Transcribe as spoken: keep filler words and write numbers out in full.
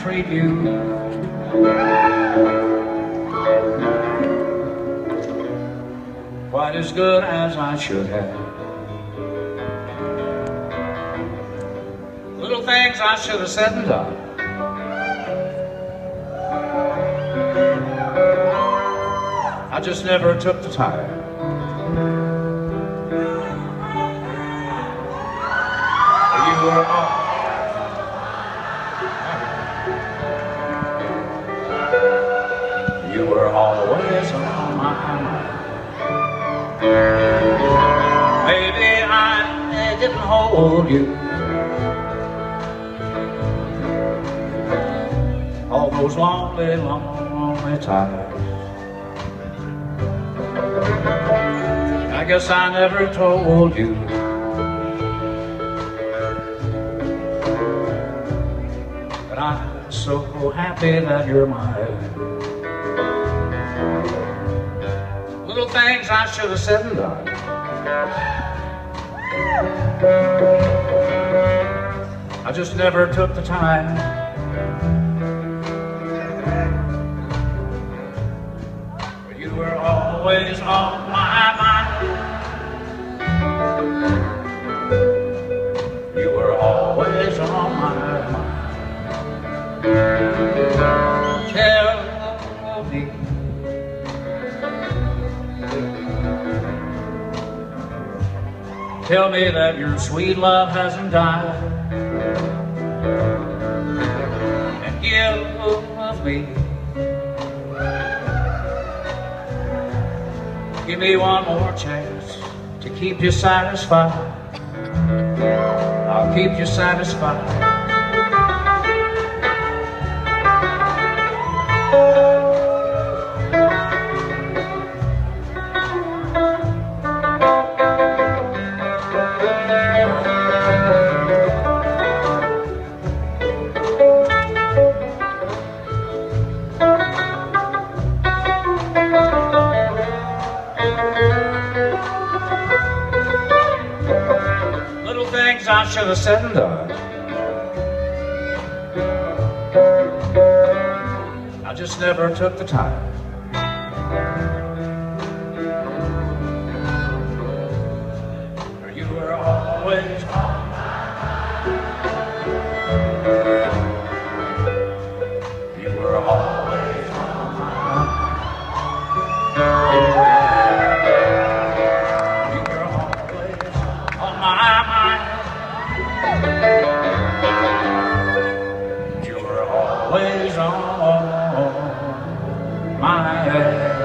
treat you. Quite as good as I should have. Little things I should have said and done. I just never took the time. You were all, you were always on my mind. Maybe I didn't hold you all those lonely, lonely times. I guess I never told you that I'm so happy that you're mine. Little things I should have said and done. I just never took the time. You were always on my mind. You were always on my mind. Tell me, tell me that your sweet love hasn't died, and give me, give me one more chance to keep you satisfied. I'll keep you satisfied. Things I should have said and done. I just never took the time. You were always on my mind. You were always on my mind. You were always on my head.